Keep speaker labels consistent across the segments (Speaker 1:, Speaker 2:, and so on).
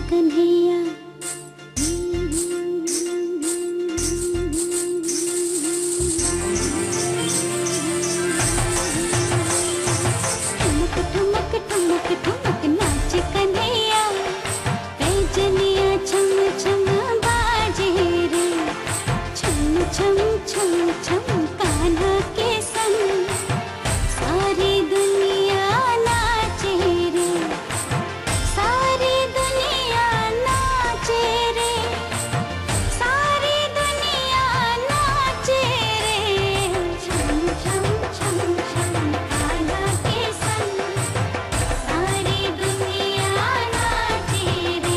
Speaker 1: कन्हैया। ठुमक ठुमक ठुमक ठुमक नाचे कन्हैया, पैजनिया छम छम बाजे रे, छम छम छम छम कान्हा के संग सारी दुनिया नाचे रे, सारी दुनिया नाचे रे, सारी दुनिया नाचे रे, छम छम छम छम कान्हा के संग सारी दुनिया नाचे रे।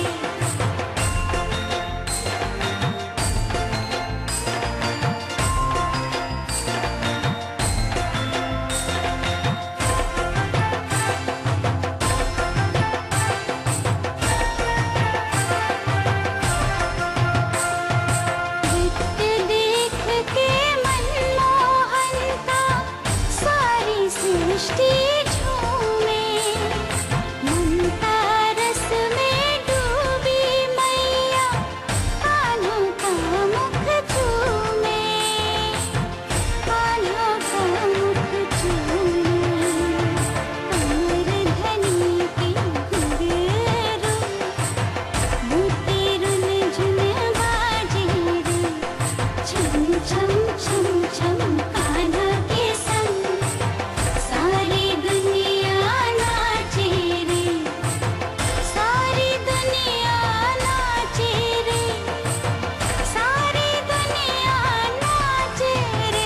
Speaker 1: नृत्य देख के मनमोहनता सारी सृष्टि झूमे, ममता रस में डूबी मैया कान्हों का मुख चूमे, कान्हों का मुख चूमे, कमर धनी की घुंघरू मोती रुन झुन बाजे रे, छम छम छम छम कान्हा के संग सारी दुनिया नाचे रे, सारी दुनिया नाचे रे, सारी दुनिया नाचे रे।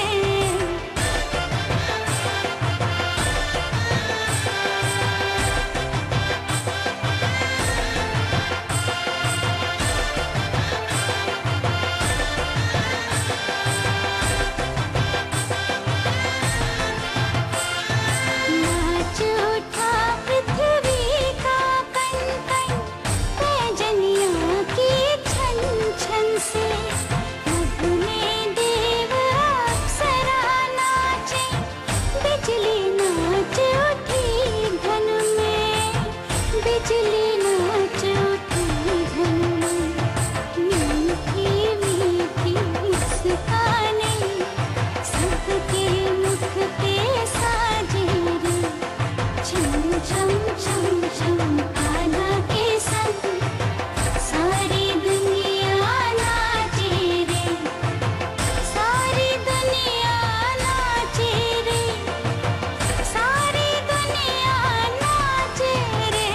Speaker 1: नाच उठा पृथ्वी का कण कण, पैजनिया की छन छन से, नभ में देव अप्सरा नाचे, बिजली नाच उठी धन में, बिजली नाच उठी धन में, मीठी मीठी मुस्काने सबके मुख पे साजे रे, छम छम छम छम कान्हा के संग सारी दुनिया नाचे रे, सारी दुनिया नाचे रे, सारी दुनिया नाचे रे।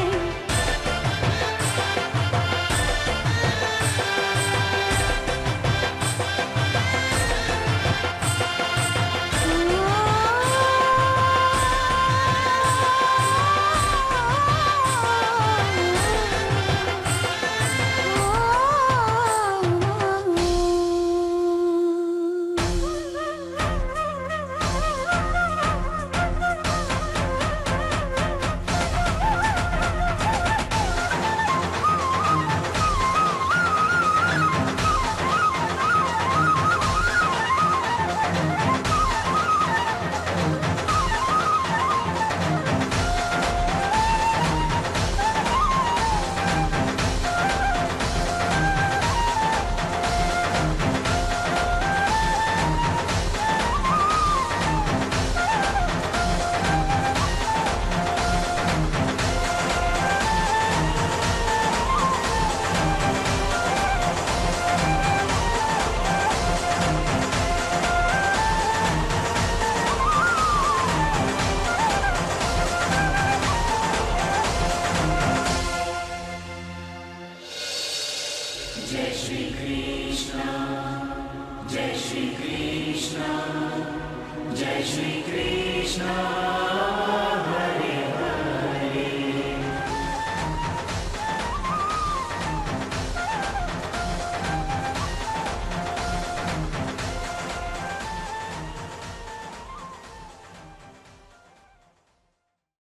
Speaker 2: जय श्री कृष्ण, जय श्री कृष्ण, जय श्री कृष्ण।